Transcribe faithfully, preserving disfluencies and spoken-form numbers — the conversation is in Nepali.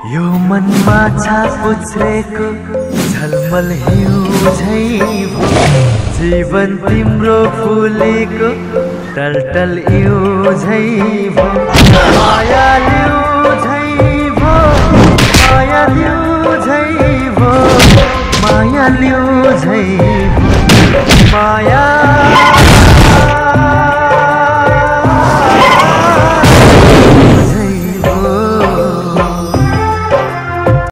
यो मनमा छाप पुछ्रेको झलमल हिउँ झै भो जीवन तिम्रो फुलेको टलटल इउ झै भो माया लिउ झै भो माया लिउ झै भो माया लिउ झै